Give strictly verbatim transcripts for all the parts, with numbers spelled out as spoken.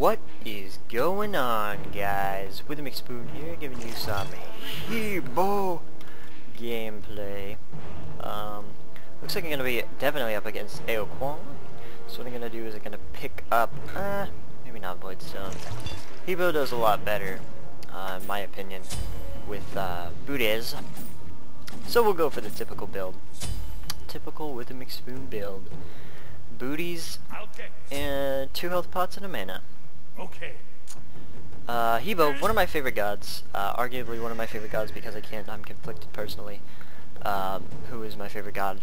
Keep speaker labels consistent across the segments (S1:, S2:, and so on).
S1: What is going on, guys? WitherMcSpoon here, giving you some Hebo gameplay. Um, looks like I'm gonna be definitely up against A O Kwong. So what I'm gonna do is I'm gonna pick up, uh, maybe not Voidstone. Hebo does a lot better, uh, in my opinion, with uh, booties. So we'll go for the typical build. Typical WitherMcSpoon build. Booties and two health pots and a mana.
S2: Okay.
S1: Uh, Hebo, one of my favorite gods. Uh, arguably one of my favorite gods because I can't. I'm conflicted personally. Um, who is my favorite god?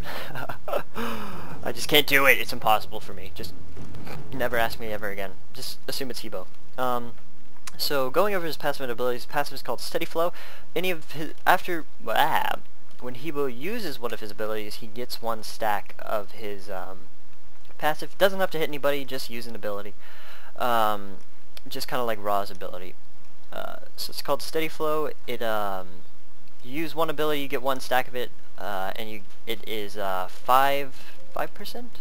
S1: I just can't do it. It's impossible for me. Just never ask me ever again. Just assume it's Hebo. Um, so going over his passive abilities. Passive is called Steady Flow. Any of his after ah, when Hebo uses one of his abilities, he gets one stack of his um, passive. Doesn't have to hit anybody. Just use an ability. Um, just kind of like Ra's ability. Uh, so it's called Steady Flow. It um, you use one ability, you get one stack of it, uh, and you it is uh, five five percent.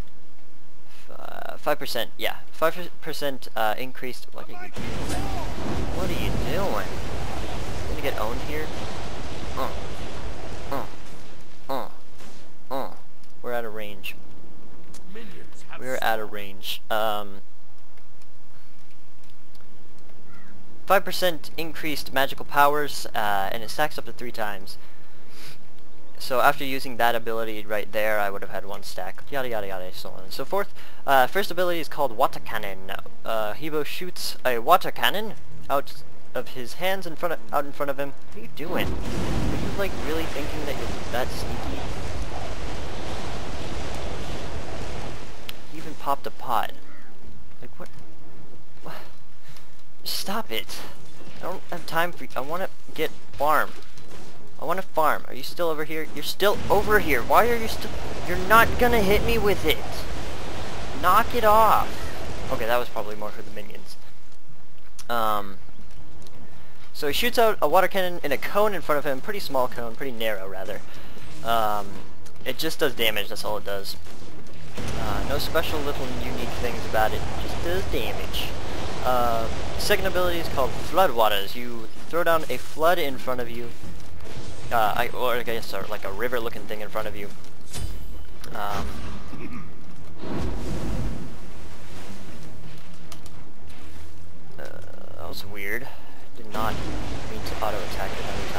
S1: Five percent, yeah, five percent uh, increased. What are you doing? What are you doing? You gonna get owned here? Uh, uh, uh, uh. We're out of range. We're out of range. Um. five percent increased magical powers, uh, and it stacks up to three times. So after using that ability right there, I would have had one stack. Yada yada yada, so on and so forth. Uh, first ability is called Water Cannon. Uh, Hebo shoots a water cannon out of his hands in front of, out in front of him. What are you doing? Are you like really thinking that you're that sneaky? He even popped a pot. Like what? What? Stop it. I don't have time for you. I want to get farm. I want to farm. Are you still over here? You're still over here. Why are you still... You're not gonna hit me with it. Knock it off. Okay, that was probably more for the minions. Um... So he shoots out a water cannon in a cone in front of him. Pretty small cone. Pretty narrow, rather. Um... It just does damage. That's all it does. Uh, no special little unique things about it. It just does damage. Uh, second ability is called Floodwaters. You throw down a flood in front of you, uh, I, or I guess or like a river-looking thing in front of you. Um, uh, that was weird. Did not mean to auto-attack it every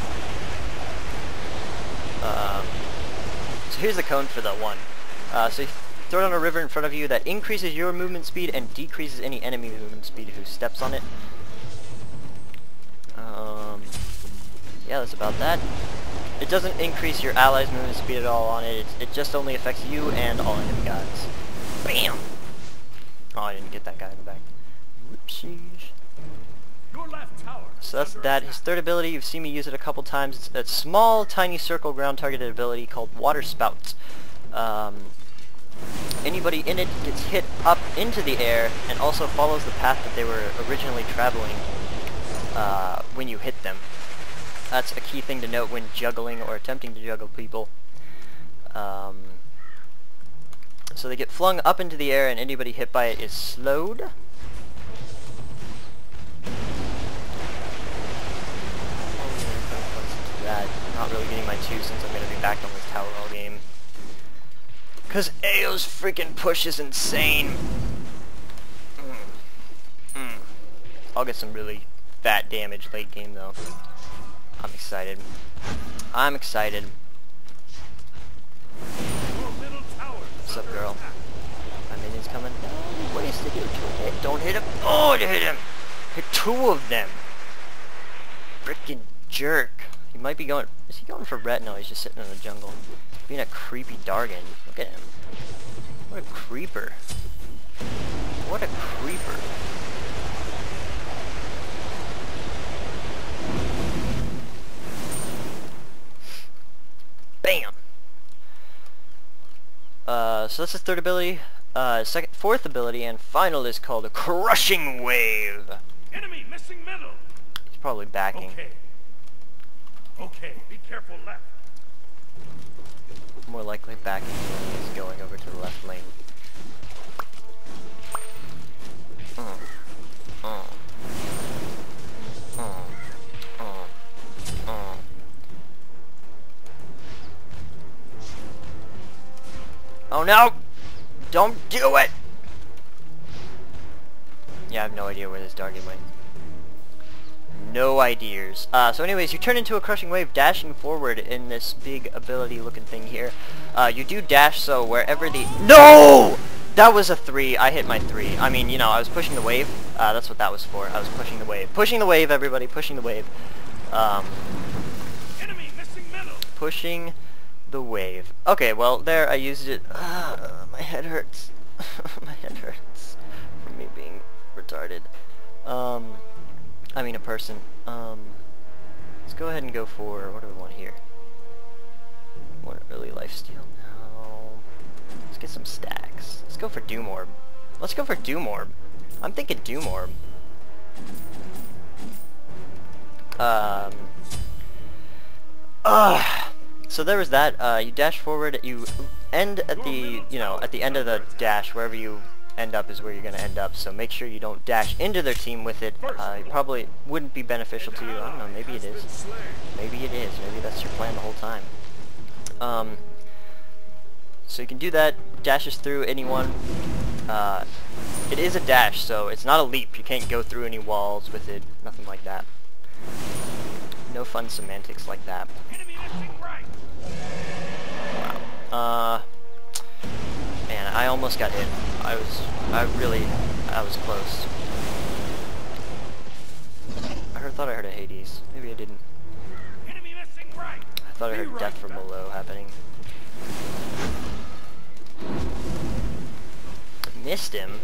S1: time. Um, so here's the cone for the one. Uh, so. Throw down a river in front of you that increases your movement speed and decreases any enemy movement speed who steps on it. Um, yeah, that's about that. It doesn't increase your allies' movement speed at all on it. It, it just only affects you and all enemy gods. Bam! Oh, I didn't get that guy in the back. Whoopsies.
S2: Your left tower.
S1: So that's that. His third ability, you've seen me use it a couple times. It's a small, tiny circle ground targeted ability called Water Spouts. Um... Anybody in it gets hit up into the air and also follows the path that they were originally traveling uh, when you hit them. That's a key thing to note when juggling or attempting to juggle people. Um, so they get flung up into the air and anybody hit by it is slowed. That. Not really getting my two since I'm going to be back on this tower all game. Cause A O's freaking push is insane. Mm. Mm. I'll get some really fat damage late game though. I'm excited. I'm excited. What's up, girl? My minion's coming. No, he wasted it. Hit. Don't hit him. Oh, it hit him. Hit two of them. Freaking jerk. He might be going. Is he going for red? No, he's just sitting in the jungle. Being a creepy Dargan. Look at him. What a creeper. What a creeper. Bam! Uh, so that's his third ability. Uh, second, fourth ability and final is called a Crushing Wave.
S2: Enemy missing middle.
S1: He's probably backing.
S2: Okay. Okay, be careful left.
S1: More likely backing when he's going over to the left lane. no! Don't do it! Yeah, I have no idea where this target went. No ideas. Uh, so anyways, you turn into a crushing wave dashing forward in this big ability looking thing here. Uh, you do dash so wherever the... No! That was a three. I hit my three. I mean, you know, I was pushing the wave. Uh, that's what that was for. I was pushing the wave. Pushing the wave, everybody. Pushing the wave. Um,
S2: Enemy missing middle.
S1: pushing the wave. Okay, well, there, I used it. Uh, my head hurts. My head hurts from me being retarded. Um... I mean a person. Um, let's go ahead and go for, what do we want here? Want early lifesteal? No. Let's get some stacks. Let's go for Doom Orb. Let's go for Doom Orb. I'm thinking Doom Orb. Um. Ugh. So there was that. Uh, you dash forward. You end at the, you know, at the end of the dash, wherever you end up is where you're going to end up, so make sure you don't dash into their team with it. Uh, it probably wouldn't be beneficial to you. I don't know, maybe it is. Maybe it is. Maybe that's your plan the whole time. Um, so you can do that. Dashes through anyone. Uh, it is a dash, so it's not a leap. You can't go through any walls with it. Nothing like that. No fun semantics like that. Wow. Uh... Man, I almost got hit. I was, I really, I was close. I heard, thought I heard a Hades. Maybe I didn't. I thought I heard death from below happening. Missed him.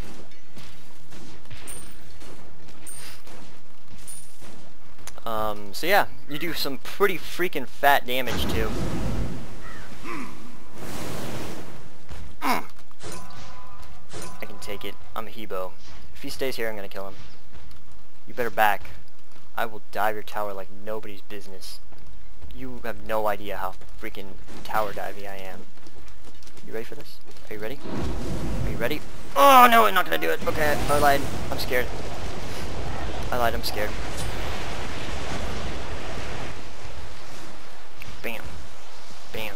S1: Um, so yeah, you do some pretty freaking fat damage too. I can take it. I'm a Hebo. If he stays here, I'm gonna kill him. You better back. I will dive your tower like nobody's business. You have no idea how freaking tower divey I am. You ready for this? Are you ready? Are you ready? Oh no, I'm not gonna do it. Okay, I lied. I'm scared. I lied, I'm scared. Bam. Bam.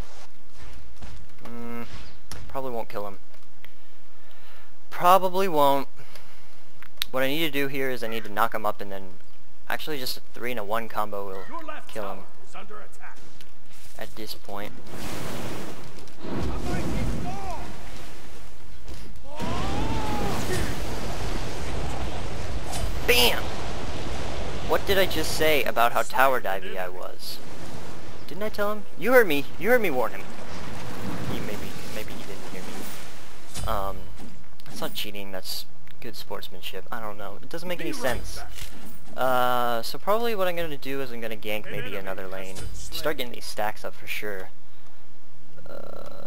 S1: Mm, probably won't kill him. Probably won't. What I need to do here is I need to knock him up and then... Actually just a three and a one combo will kill him.
S2: Under attack.
S1: At this point. Bam! What did I just say about how tower divey I was? Didn't I tell him? You heard me. You heard me warn him. You maybe, maybe you didn't hear me. Um, that's not cheating. That's good sportsmanship. I don't know. It doesn't make any sense. Uh, so probably what I'm gonna do is I'm gonna gank maybe another lane. Start getting these stacks up for sure. Uh,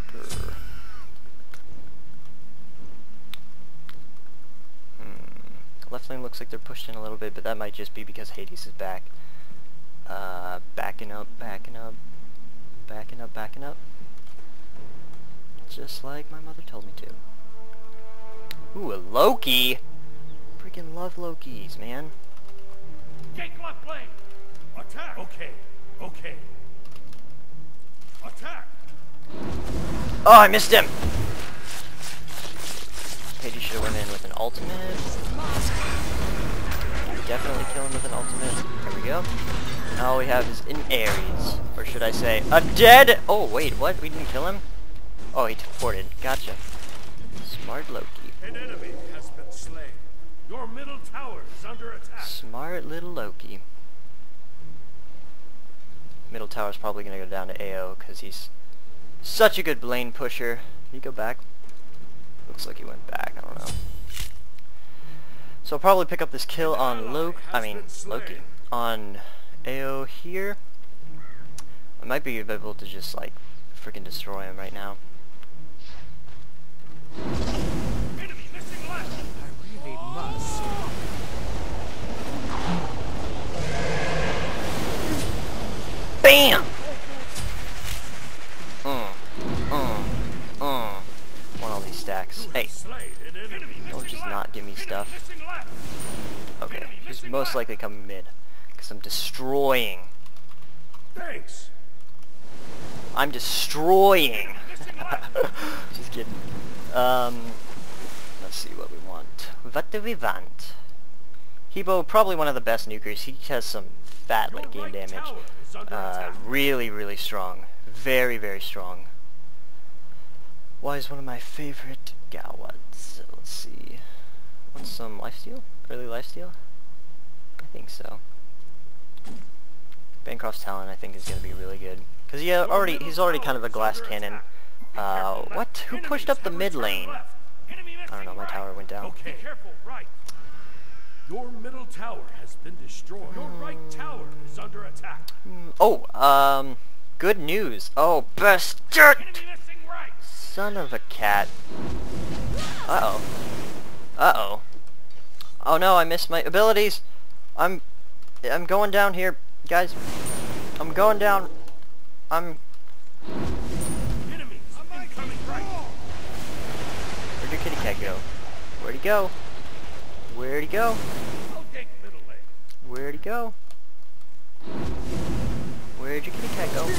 S1: hmm. Left lane looks like they're pushed in a little bit, but that might just be because Hades is back. Uh, backing up, backing up, backing up, backing up. Just like my mother told me to. Ooh, a Loki! Freaking love Lokis, man.
S2: Take left lane. Attack. Okay. Okay. Attack.
S1: Oh, I missed him! Hades should have went in with an ultimate. Definitely kill him with an ultimate. There we go. Now all we have is an Ares. Or should I say, a dead... Oh, wait, what? We didn't kill him? Oh, he teleported. Gotcha. Smart Loki.
S2: An enemy has been slain. Your middle tower is under attack.
S1: Smart little Loki. Middle tower's probably gonna go down to A O because he's such a good lane pusher. Did he go back? Looks like he went back. I don't know. So I'll probably pick up this kill on Loki. I mean Loki on A O here. I might be able to just like freaking destroy him right now.
S2: Enemy missing left.
S3: I really must.
S1: Bam! Uh, uh, uh. Want all these stacks. Hey, don't just not give me stuff. Okay, he's most likely coming mid. Because I'm destroying.
S2: Thanks.
S1: I'm destroying. Just kidding. Um, let's see what we want. What do we want? Hebo, probably one of the best nukers. He has some fat late game damage. Uh, really, really strong. Very, very strong. Why is one of my favorite Gawads? Let's see. Want some lifesteal? Early lifesteal? I think so. Bancroft's talent, I think, is going to be really good. Because he uh, already, he's already kind of a glass cannon. Uh, what? Who pushed up the mid lane? I don't know, my tower went down.
S2: Okay, careful, right. Your middle tower has been destroyed. Your right tower is under attack.
S1: Mm, oh, um, good news. Oh, bastard! Son of a cat. Uh-oh. Uh-oh. Oh no, I missed my abilities! I'm... I'm going down here, guys. I'm going down. I'm...
S2: Enemies incoming right.
S1: Where'd your kitty cat go? Where'd he go? Where'd he go?
S2: Okay, middle lane.
S1: Where'd he go? Where'd your kitty cat go?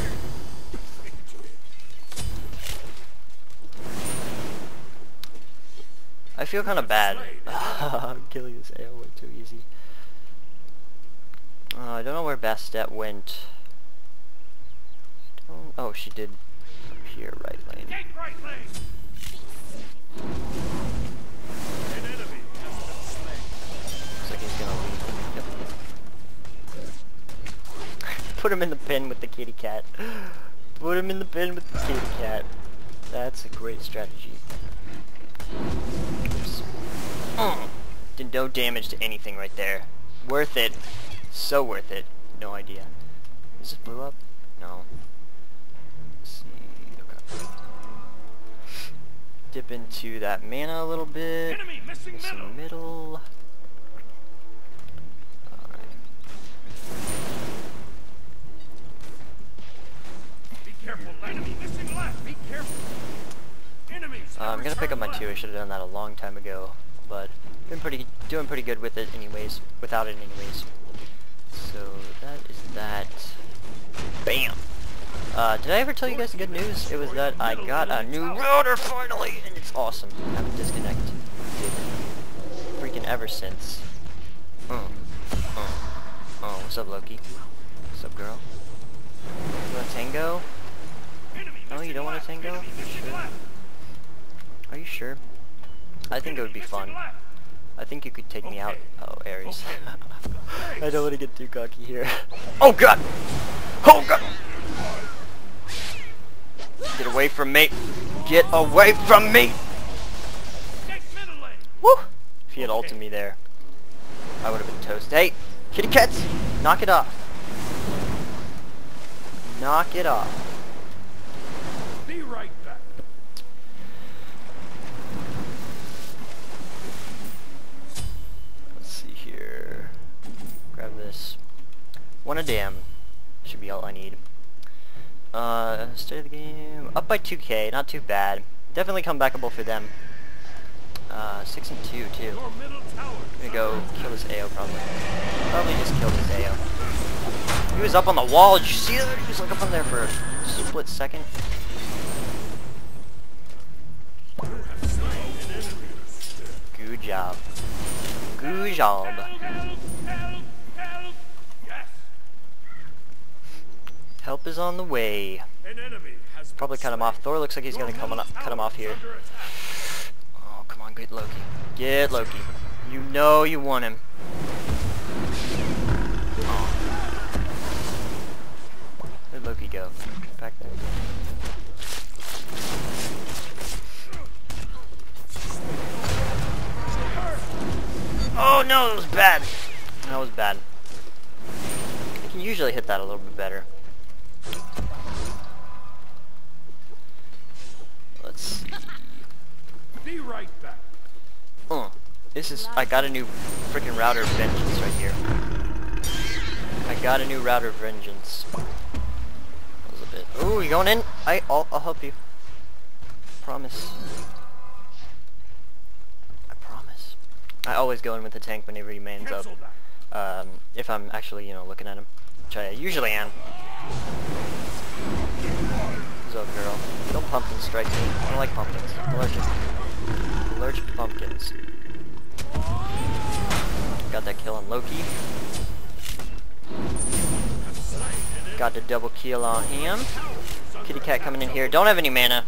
S1: I feel kind of bad. I'm killing this A O way too easy. Uh, I don't know where Bastet went. I don't, oh, she did appear right lane.
S2: Take right lane. An enemy has been slain.
S1: Looks like he's gonna leave. Yep. Put him in the pin with the kitty cat. Put him in the pin with the kitty cat. That's a great strategy. Oops. Mm. Did no damage to anything right there. Worth it. So worth it. No idea. Is this blue up? No. Let's see. Okay. Dip into that mana a little bit.
S2: Enemy missing middle.
S1: middle. Alright.
S2: Be careful, enemy missing left. Be careful. Enemies.
S1: Uh, I'm gonna pick up my two. I should have done that a long time ago, but been pretty doing pretty good with it anyways. Without it anyways. So that is that. Bam. Uh, did I ever tell you guys the good news? It was that I got a new router finally, and it's awesome. I haven't disconnected freaking ever since. Oh, oh, oh. What's up, Loki? What's up, girl? You want a tango? No, you don't want a tango? Are you sure? Are you sure? I think it would be fun. I think you could take me out. Oh, Ares. I don't want to get too cocky here. Oh god! Oh god! Get away from me! Get away from me! Woo! If he had ulted me there, I would have been toast. Hey! Kitty cats! Knock it off! Knock it off.
S2: Be right back.
S1: Let's see here. Grab this. One a dam. Should be all I need. Uh, state of the game. Up by two K. Not too bad. Definitely comebackable for them. Uh, six and two too. I'm gonna go kill this A O probably. Probably just kill this A O. He was up on the wall. Did you see that? He was like up on there for a split second. Good job. Good job. Help is on the way. Probably cut him off. Thor looks like he's gonna come on up, cut him off here. Oh, come on, get Loki. Get Loki. You know you want him. Oh. Where'd Loki go? Back there. Oh no, that was bad. That was bad. I can usually hit that a little bit better. Let's see.
S2: Be right back.
S1: Oh, this is. I got a new freaking router of vengeance right here. I got a new router of vengeance. That was a bit. Ooh, you going in? I. I'll. I'll help you. Promise. I promise. I always go in with the tank whenever he mans up. Um, if I'm actually, you know, looking at him, which I usually am. So girl. Don't pumpkin strike me. I don't like pumpkins. I'm allergic. I'm allergic to pumpkins. Got that kill on Loki. Got the double kill on him. Kitty cat coming in here. Don't have any mana.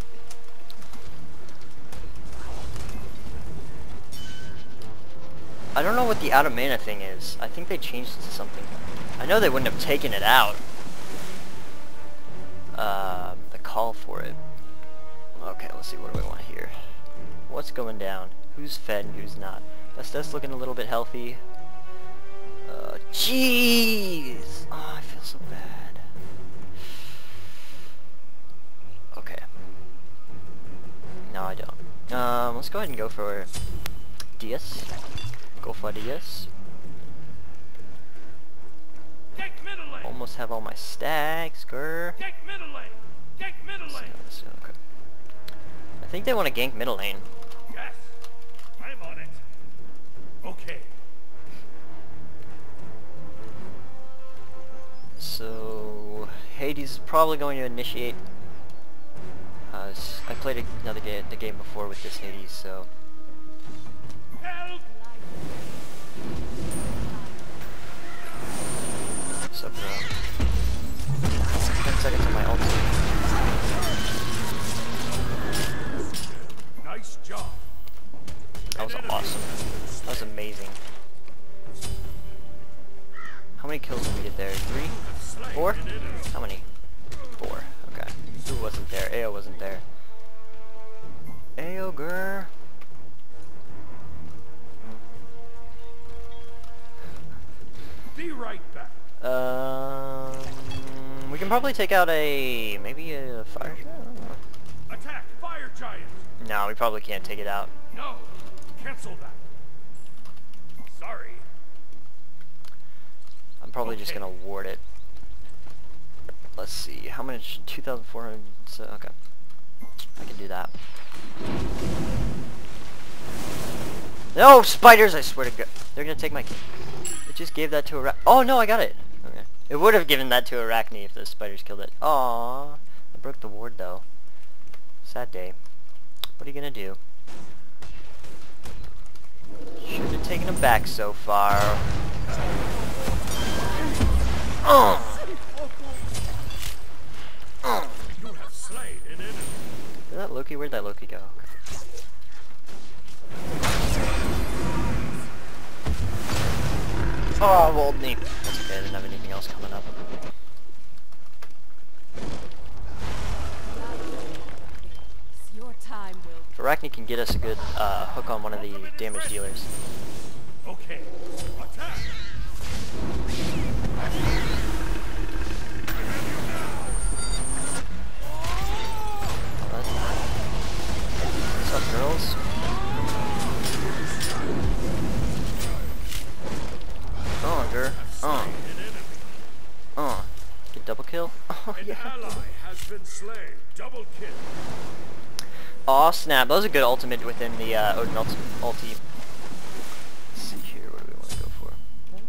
S1: I don't know what the out of mana thing is. I think they changed it to something. I know they wouldn't have taken it out. Uh, the call for it. Okay, let's see. What do we want here? What's going down? Who's fed and who's not? That's looking a little bit healthy. Uh, jeez! Oh, I feel so bad. Okay. No, I don't. Um, let's go ahead and go for Diaz. Go for Diaz. Almost have all my stacks, grr. Okay. I think they want to gank middle lane.
S2: Yes, I'm on it. Okay.
S1: So Hades is probably going to initiate. Uh, I played another game, the game before with this Hades, so.
S2: Help!
S1: What's up, bro? ten seconds on my ult.
S2: Nice job.
S1: That was awesome. That was amazing. How many kills did we get there? Three? Four? How many? Four. Okay. Who wasn't there? A O wasn't there. A O, grr.
S2: Be right back.
S1: Um, we can probably take out a maybe a fire giant. I don't know.
S2: Attack, fire giant.
S1: No, we probably can't take it out.
S2: No, cancel that. Sorry.
S1: I'm probably
S2: Okay.
S1: just gonna ward it. Let's see, how much? two thousand four hundred. So, okay, I can do that. No spiders! I swear to God, they're gonna take my. It just gave that to a. Oh no, I got it. Okay. It would have given that to Arachne if the spiders killed it. Aww, I broke the ward though. Sad day. What are you gonna do? Should have taken him back so far. Oh. Oh.
S2: You have slain an enemy.
S1: Is that Loki? Where'd that Loki go? Oh, well, me. That's okay, I didn't have anything else coming up.
S4: Your time will.
S1: If Arachne can get us a good uh, hook on one of the damage dealers.
S2: Okay. Attack.
S1: What's up, girls? Oh, girl. Oh. Oh. Get double kill? Oh,
S2: An
S1: yeah.
S2: ally has been slain. Double kill.
S1: Aw, snap. That was a good ultimate within the uh, Odin ulti. ulti. Let's see here. What do we want to go for?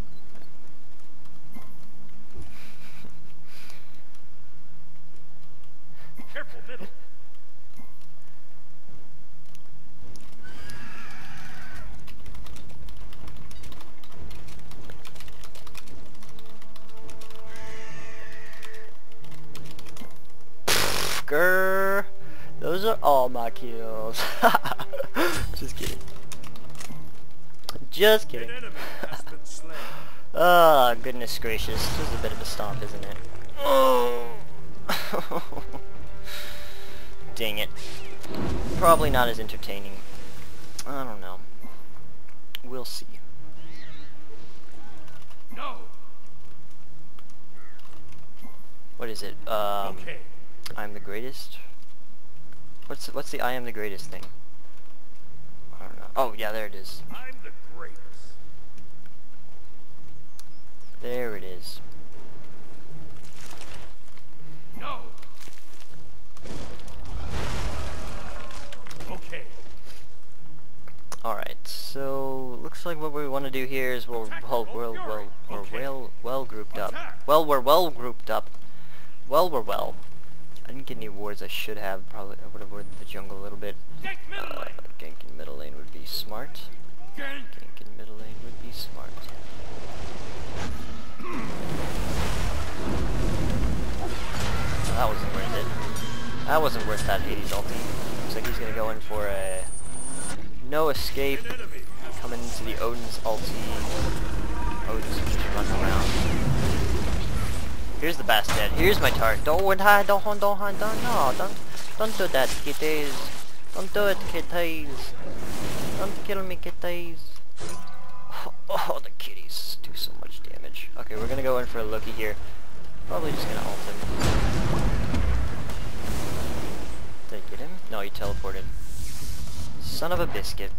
S2: Careful, middle.
S1: Grr. Those are all my kills. Just kidding. Just kidding.
S2: An enemy has been slain.
S1: Oh, goodness gracious. This is a bit of a stomp, isn't it? Oh. Dang it. Probably not as entertaining. I don't know. We'll see.
S2: No.
S1: What is it? Um,
S2: Okay.
S1: I'm the greatest? What's what's the I am the greatest thing? I don't know. Oh, yeah, there it is.
S2: I'm the greatest.
S1: There it is.
S2: No. Okay.
S1: Alright, so looks like what we want to do here is we're well, we're, well, we're well, well grouped up. Well, we're well grouped up. Well, we're well. I didn't get any wards I should have. Probably I would have warded the jungle a little bit.
S2: Gank middle
S1: Uh,
S2: lane.
S1: gank in middle lane would be smart.
S2: Gank.
S1: Gank in middle lane would be smart. Oh, that wasn't worth it. That wasn't worth that Hades ulti. Looks like he's gonna go in for a no escape.
S2: An enemy has
S1: Coming into the Odin's ulti. Odin's just running around. Here's the bastard. Here's my target. Don't hide, don't hide, don't hide, don't no, don't don't do that, kitties. Don't do it, kitties. Don't kill me, kitties. Oh, oh, the kitties do so much damage. Okay, we're gonna go in for a Loki here. Probably just gonna ult him. Did I get him? No, he teleported. Son of a biscuit.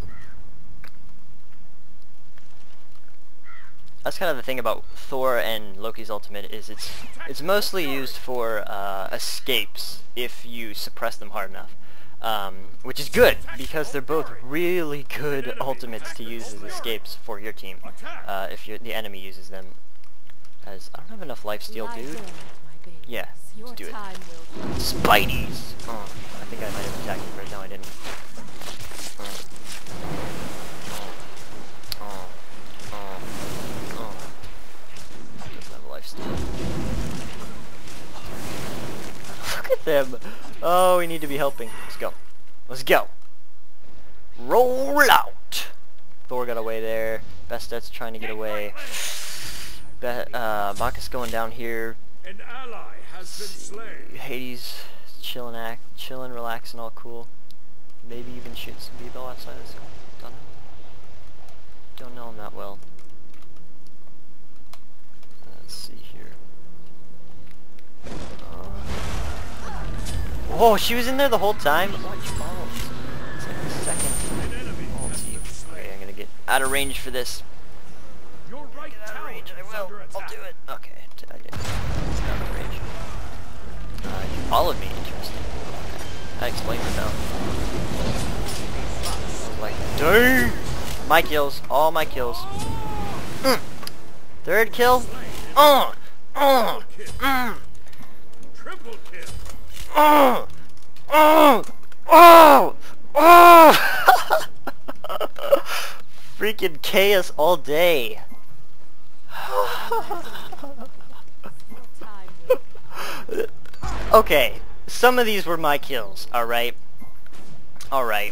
S1: That's kind of the thing about Thor and Loki's ultimate is it's it's mostly used for uh, escapes if you suppress them hard enough, um, which is good because they're both really good ultimates to use as escapes for your team uh, if you're, the enemy uses them. As I don't have enough lifesteal,
S4: Lie
S1: dude.
S4: down, my babies.
S1: Yeah,
S4: Your
S1: let's do it.
S4: time will
S1: Spideys. Oh, I think I might have attacked him first. No, I didn't. Oh. Look at them. Oh, we need to be helping. Let's go. Let's go. Roll out. Thor got away there. Bastet's trying to get away. Be uh, Bacchus going down here.
S2: an ally has been slain.
S1: Hades chilling, act, chilling, relaxing, all cool. Maybe even shoot some people outside of this. Don't know. Don't know him that well. Let's see here. Uh, oh, she was in there the whole time? Watch balls. It's like the second.
S2: An enemy
S1: Oh,
S2: has
S1: see.
S2: been slain.
S1: Okay, I'm gonna get out of range for this.
S2: Your right
S1: Get out of
S2: tower
S1: range, I
S2: is
S1: will.
S2: under
S1: I'll
S2: attack.
S1: do it. Okay, t- I did. It's out of range. Uh, you followed me, interesting. Okay. That explains it though. I was like, dang! My kills, all my kills. Mm. Third kill. Uh, uh, mm.
S2: Triple kill.
S1: Uh, uh, oh, oh! Freaking chaos all day.
S4: your time will
S1: Okay, some of these were my kills, alright? Alright.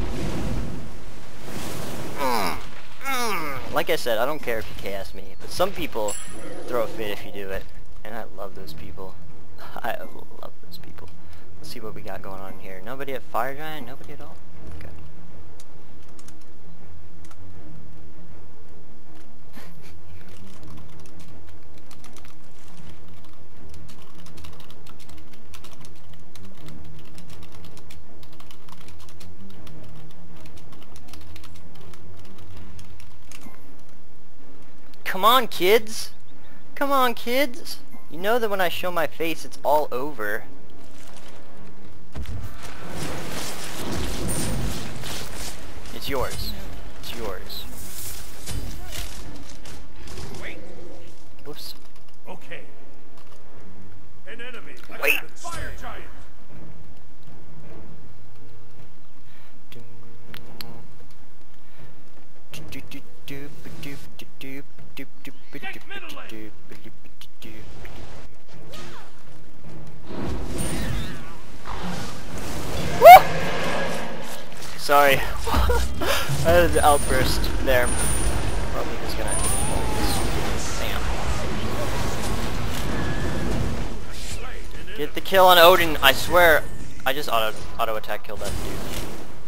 S1: Mm, mm. Like I said, I don't care if you K S me, but some people throw a fit if you do it. And I love those people. I love those people. Let's see what we got going on here. Nobody at Fire Giant? Nobody at all? Okay. Come on, kids! Come on, kids! You know that when I show my face, it's all over. It's yours. It's yours.
S2: Wait.
S1: Whoops.
S2: Okay. An enemy. has
S1: Wait.
S2: been slain. Fire giant.
S1: Woo! Sorry. I had an outburst there. Probably just gonna... Damn.
S2: Slain an enemy.
S1: Get the kill on Odin, I swear. I just auto auto attack killed that dude.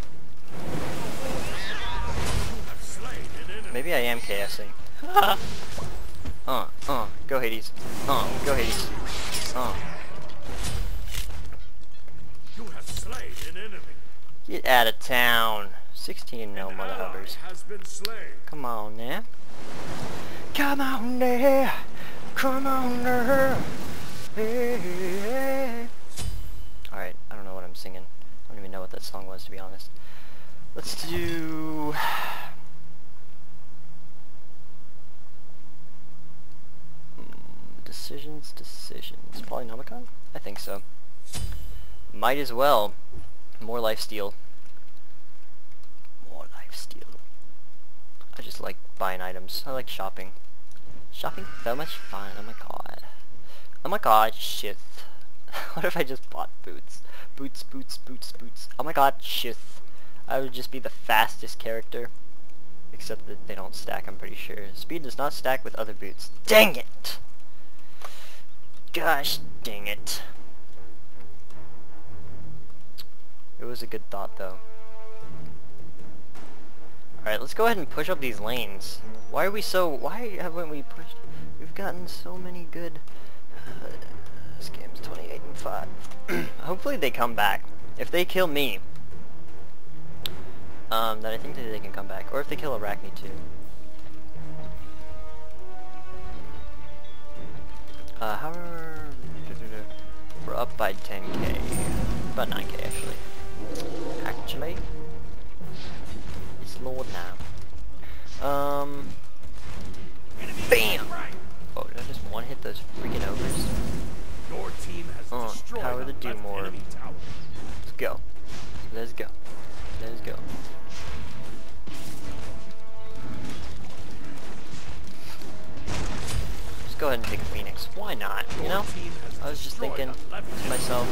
S2: Slain an enemy.
S1: Maybe I am KSing. uh, uh, go Hades. Uh, go Hades. Uh.
S2: You have slain an enemy.
S1: Get out of town. sixteen no
S2: An
S1: mother
S2: ally
S1: hubbers.
S2: has been slain.
S1: Come on now. Come on there. Come on there. Hey, hey, hey. Alright, I don't know what I'm singing. I don't even know what that song was, to be honest. Let's do... Hmm, decisions, decisions. Polynomicon? I think so. Might as well. More lifesteal. More lifesteal. I just like buying items. I like shopping. Shopping so much fun. Oh my god. Oh my god, shit. What if I just bought boots? Boots, boots, boots, boots. Oh my god, shit. I would just be the fastest character. Except that they don't stack, I'm pretty sure. Speed does not stack with other boots. Dang it! Gosh dang it. It was a good thought though. Alright, let's go ahead and push up these lanes. Why are we so... Why haven't we pushed... We've gotten so many good... Uh, this game's twenty-eight and five. Hopefully they come back. If they kill me... Um, then I think that they can come back. Or if they kill Arachne too. Uh, how are... We're up by ten K. About nine K actually. Actually. It's Lord now. Um... BAM! Oh, did I just one hit those freaking ogres?
S2: Your team has
S1: Oh,
S2: destroyed
S1: power to
S2: a
S1: do
S2: left
S1: more.
S2: enemy tower.
S1: Let's go. Let's go. Let's go. Just go ahead and take a Phoenix. Why not? You know? I was just thinking to myself,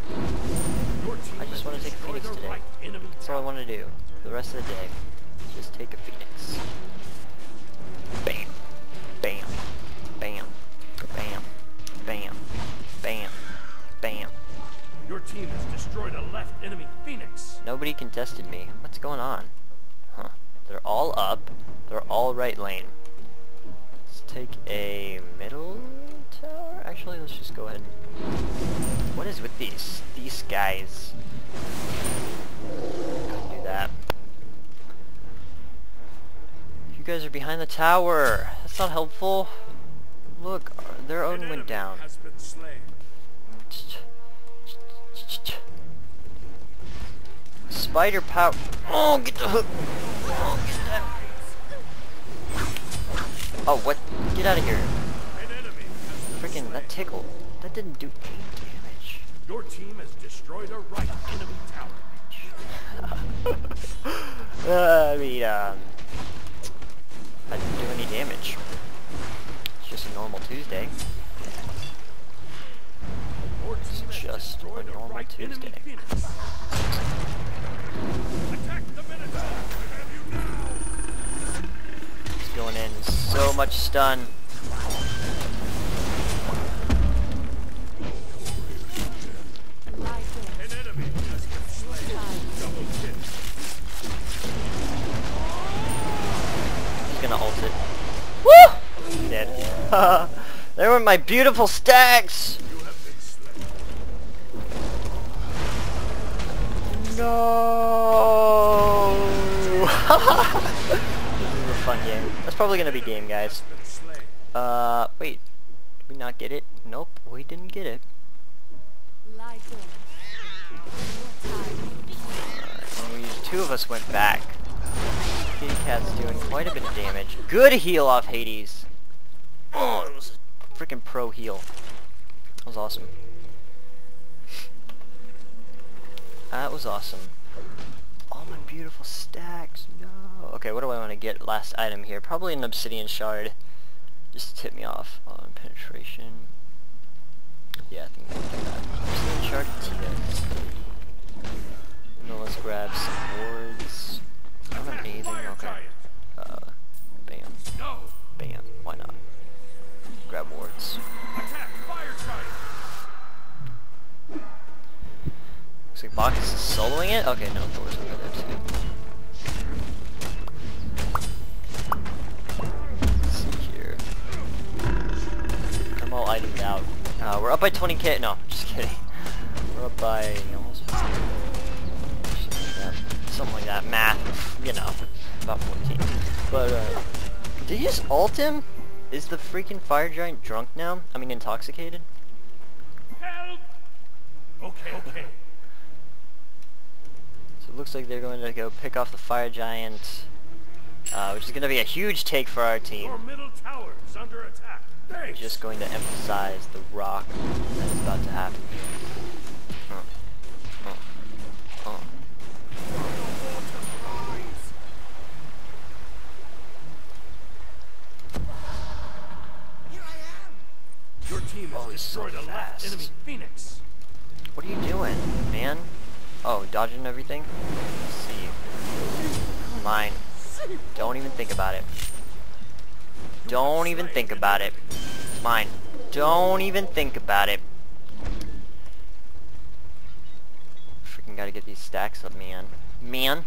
S1: I just want to take a Phoenix today. That's all I want to do. For the rest of the day, just take a Phoenix. Bam. Bam. Bam. Bam. Bam. Bam. Bam.
S2: Your team has destroyed a left enemy Phoenix.
S1: Nobody contested me. What's going on? Huh. They're all up. They're all right lane. Let's take a middle tower. Actually, let's just go ahead and... What is with these? These guys. Couldn't do that. You guys are behind the tower. That's not helpful. Look, their own went down.
S2: Has been slain.
S1: Spider power. Oh, get the hook. Oh, get that. Oh, what? Get out of here.
S2: An enemy has been
S1: Freaking, that tickled. That didn't do any damage.
S2: Your team has destroyed a right enemy tower.
S1: uh, I mean, um... I didn't do any damage. It's just a normal Tuesday.
S2: Your team has
S1: Just
S2: destroyed
S1: a normal
S2: right enemy
S1: Tuesday.
S2: Phoenix. Attack the Minotaur. I have you now.
S1: It's going in. So much stun.
S2: An enemy has been slain. Double kill.
S1: He's gonna ult it. Woo! Dead. There were my beautiful stacks!
S2: You have been slain.
S1: No! This is a fun game. That's probably gonna be game, guys.
S2: Been slain.
S1: Uh, wait. Did we not get it? Nope, we didn't get it.
S4: Lie down.
S1: Uh, and we, two of us went back. Kitty Cat's doing quite a bit of damage. Good heal off Hades. Oh, it was a freaking pro heal. That was awesome. That was awesome. All my beautiful stacks. No. Okay, what do I want to get? Last item here. Probably an obsidian shard. Just to tip me off on penetration. Yeah, I think we'll do that. Obsidian shard. Yes. And then let's grab some wards. I don't have anything.
S2: Fire
S1: Okay.
S2: giant.
S1: Uh, bam.
S2: No.
S1: Bam. Why not? Grab wards.
S2: Attack fire giant.
S1: Looks like Box is soloing it? Okay, no, Thor's over there too. Let's see here. I'm all itemed out. Uh, we're up by twenty K. No, just kidding. We're up by almost fifty. Something like that. Something like that. Math, you know, about fourteen. But, uh, did he just ult him? Is the freaking fire giant drunk now? I mean, intoxicated?
S2: Help. Okay, okay.
S1: So it looks like they're going to go pick off the fire giant, uh, which is going to be a huge take for our team.
S2: Your middle tower is under attack.
S1: We're
S2: Thanks.
S1: just going to emphasize the rock that is about to happen.
S2: destroyed a left enemy Phoenix.
S1: What are you doing, man? Oh, dodging everything? Let's see. Mine. Don't even think about it. Don't even think about it. Mine. Don't even think about it. Freaking gotta get these stacks up, man. Man.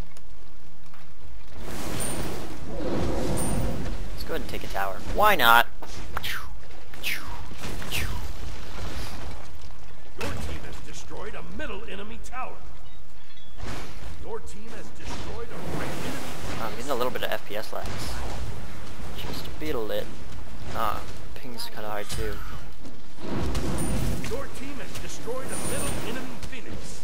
S1: Let's go ahead and take a tower. Why not?
S2: Your team has destroyed a middle enemy tower. Your team has destroyed a right enemy.
S1: I'm getting a little bit of F P S lags. Just a bit of lit. Ah, ping's kinda hard too.
S2: Your team has destroyed a middle enemy Phoenix.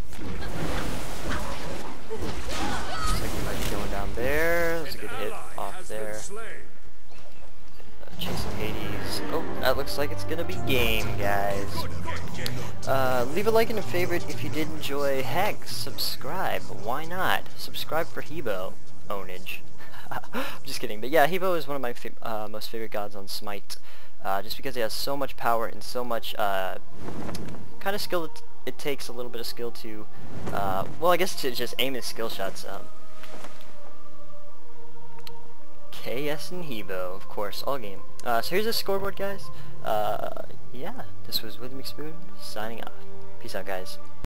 S1: Looks like we might be going down there. There's a good hit off there. Uh, chasing Hades. Oh, that looks like it's gonna be game, guys. Uh, leave a like and a favorite if you did enjoy. Heck, subscribe. Why not? Subscribe for Hebo. Ownage. I'm just kidding. But yeah, Hebo is one of my fa uh, most favorite gods on Smite. Uh, just because he has so much power and so much uh, kind of skill it, it takes a little bit of skill to, uh, well, I guess to just aim his skill shots. Um, K S and Hebo, of course, all game. Uh, so here's the scoreboard, guys. Uh, yeah, this was WitherMcSpoon signing off. Peace out, guys.